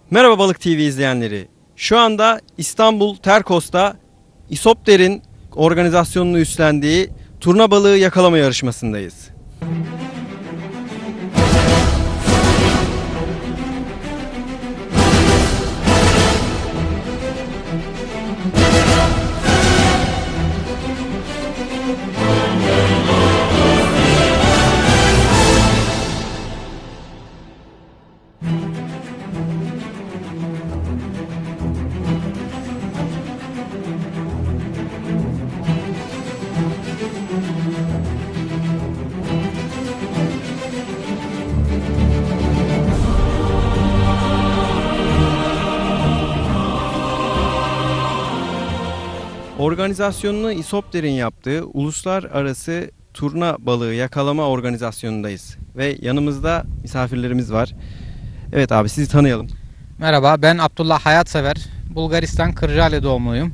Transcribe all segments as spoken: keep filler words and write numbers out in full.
Merhaba Balık T V izleyenleri. Şu anda İstanbul Terkos'ta İsopter'in organizasyonunu üstlendiği turna balığı yakalama yarışmasındayız. Organizasyonunu İsopter'in yaptığı uluslararası turna balığı yakalama organizasyonundayız. Ve yanımızda misafirlerimiz var. Evet abi, sizi tanıyalım. Merhaba, ben Abdullah Hayatsever. Bulgaristan Kırcaali doğumluyum.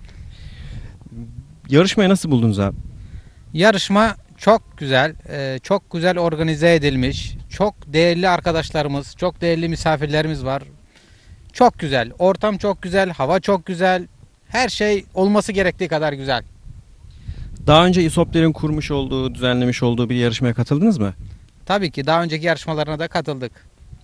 Yarışmayı nasıl buldunuz abi? Yarışma çok güzel, e, çok güzel organize edilmiş. Çok değerli arkadaşlarımız, çok değerli misafirlerimiz var. Çok güzel, ortam çok güzel, hava çok güzel. Her şey olması gerektiği kadar güzel. Daha önce İsopter'in kurmuş olduğu, düzenlemiş olduğu bir yarışmaya katıldınız mı? Tabii ki daha önceki yarışmalarına da katıldık.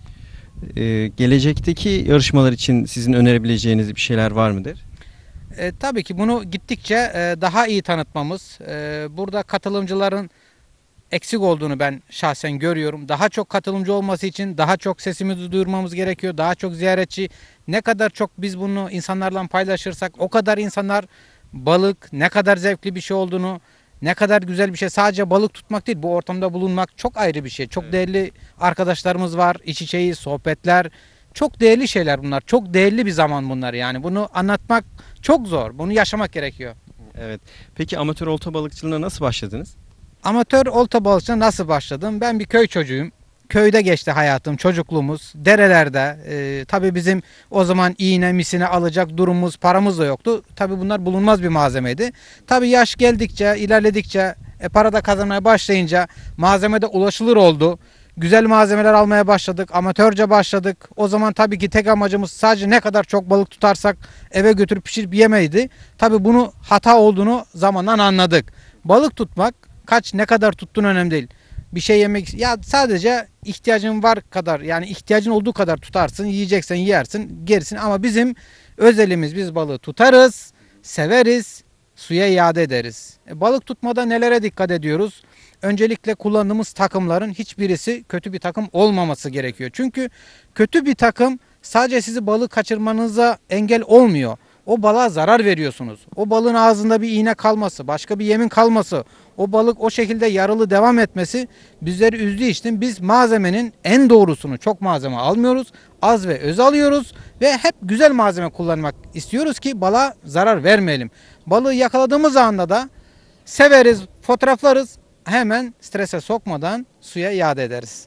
Ee, gelecekteki yarışmalar için sizin önerebileceğiniz bir şeyler var mıdır? E, tabii ki bunu gittikçe e, daha iyi tanıtmamız, e, burada katılımcıların eksik olduğunu ben şahsen görüyorum. Daha çok katılımcı olması için daha çok sesimizi duyurmamız gerekiyor. Daha çok ziyaretçi. Ne kadar çok biz bunu insanlarla paylaşırsak o kadar insanlar balık ne kadar zevkli bir şey olduğunu, ne kadar güzel bir şey. Sadece balık tutmak değil, bu ortamda bulunmak çok ayrı bir şey. Çok Evet. değerli arkadaşlarımız var. İç içeyiz, sohbetler. Çok değerli şeyler bunlar. Çok değerli bir zaman bunlar yani. Bunu anlatmak çok zor. Bunu yaşamak gerekiyor. Evet. Peki amatör olta balıkçılığına nasıl başladınız? Amatör olta balıkçılığına nasıl başladım? Ben bir köy çocuğuyum. Köyde geçti hayatım, çocukluğumuz. Derelerde. E, tabii bizim o zaman iğne, misine alacak durumumuz, paramız da yoktu. Tabii bunlar bulunmaz bir malzemeydi. Tabii yaş geldikçe, ilerledikçe, e, para da kazanmaya başlayınca malzeme de ulaşılır oldu. Güzel malzemeler almaya başladık. Amatörce başladık. O zaman tabii ki tek amacımız sadece ne kadar çok balık tutarsak eve götürüp pişirip yemeydi. Tabii bunu hata olduğunu zamanla anladık. Balık tutmak kaç ne kadar tuttuğun önemli değil. Bir şey yemek ya sadece ihtiyacın var kadar, yani ihtiyacın olduğu kadar tutarsın, yiyeceksen yersin, gerisini, ama bizim özelimiz, biz balığı tutarız, severiz, suya iade ederiz. E, balık tutmada nelere dikkat ediyoruz? Öncelikle kullandığımız takımların hiçbirisi kötü bir takım olmaması gerekiyor. Çünkü kötü bir takım sadece sizi balık kaçırmanıza engel olmuyor. O balığa zarar veriyorsunuz. O balığın ağzında bir iğne kalması, başka bir yemin kalması, o balık o şekilde yaralı devam etmesi bizleri üzdüğü için biz malzemenin en doğrusunu, çok malzeme almıyoruz. Az ve öz alıyoruz ve hep güzel malzeme kullanmak istiyoruz ki balığa zarar vermeyelim. Balığı yakaladığımız anda da severiz, fotoğraflarız. Hemen strese sokmadan suya iade ederiz.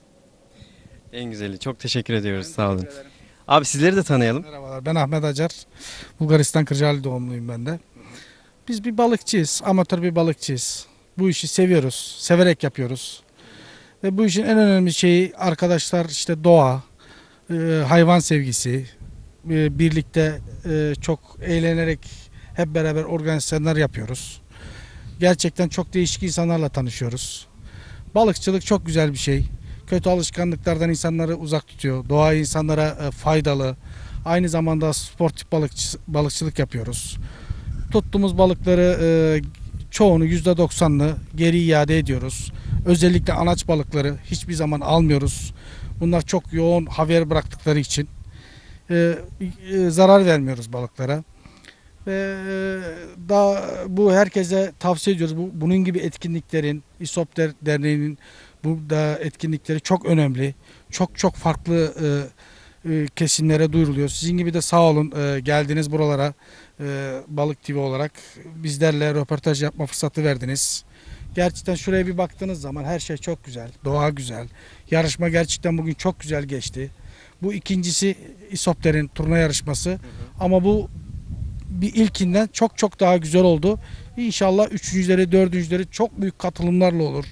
En güzeli. Çok teşekkür ediyoruz. Sağ olun. Abi, sizleri de tanıyalım. Merhabalar, ben Ahmet Acar. Bulgaristan Kırcaali doğumluyum ben de. Biz bir balıkçıyız, amatör bir balıkçıyız. Bu işi seviyoruz, severek yapıyoruz. Ve bu işin en önemli şeyi arkadaşlar işte doğa, e, hayvan sevgisi, e, birlikte e, çok eğlenerek hep beraber organizasyonlar yapıyoruz. Gerçekten çok değişik insanlarla tanışıyoruz. Balıkçılık çok güzel bir şey. Kötü alışkanlıklardan insanları uzak tutuyor. Doğa insanlara e, faydalı. Aynı zamanda sportif balıkçı, balıkçılık yapıyoruz. Tuttuğumuz balıkları e, çoğunu yüzde doksanını geri iade ediyoruz. Özellikle anaç balıkları hiçbir zaman almıyoruz. Bunlar çok yoğun haber bıraktıkları için e, e, zarar vermiyoruz balıklara. Ve e, daha bu herkese tavsiye ediyoruz. Bu, bunun gibi etkinliklerin, İsopter Derneği'nin burada etkinlikleri çok önemli. Çok çok farklı e, e, kesimlere duyuruluyor. Sizin gibi de sağ olun e, geldiniz buralara e, Balık T V olarak bizlerle röportaj yapma fırsatı verdiniz. Gerçekten şuraya bir baktığınız zaman her şey çok güzel, doğa güzel. Yarışma gerçekten bugün çok güzel geçti. Bu ikincisi İsopter'in turna yarışması. Hı hı. Ama bu bir ilkinden çok çok daha güzel oldu. İnşallah üçüncüleri, dördüncüleri çok büyük katılımlarla olur.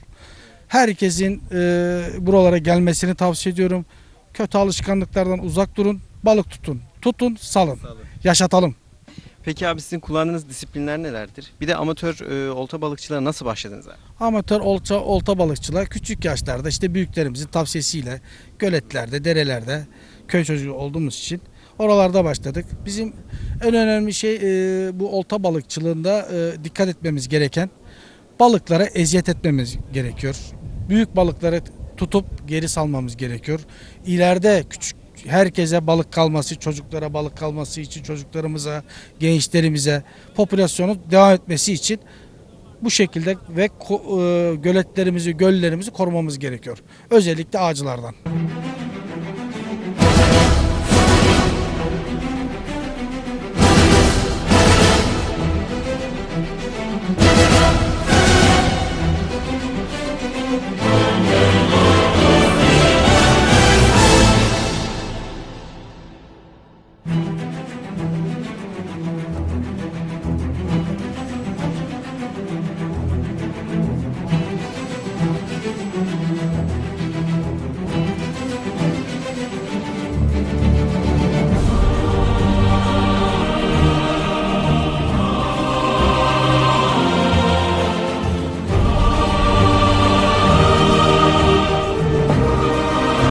Herkesin e, buralara gelmesini tavsiye ediyorum. Kötü alışkanlıklardan uzak durun. balık tutun. Tutun, salın. Yaşatalım. Peki abi sizin kullandığınız disiplinler nelerdir? Bir de amatör e, olta balıkçılığa nasıl başladınız abi? Amatör olta, olta balıkçılar küçük yaşlarda işte büyüklerimizin tavsiyesiyle göletlerde, derelerde köy çocuğu olduğumuz için oralarda başladık. Bizim en önemli şey e, bu olta balıkçılığında e, dikkat etmemiz gereken balıklara eziyet etmemiz gerekiyor. Büyük balıkları tutup geri salmamız gerekiyor. İleride küçük herkese balık kalması, çocuklara balık kalması için çocuklarımıza, gençlerimize popülasyonu devam etmesi için bu şekilde ve ko- e, göletlerimizi, göllerimizi korumamız gerekiyor. Özellikle ağaçlardan.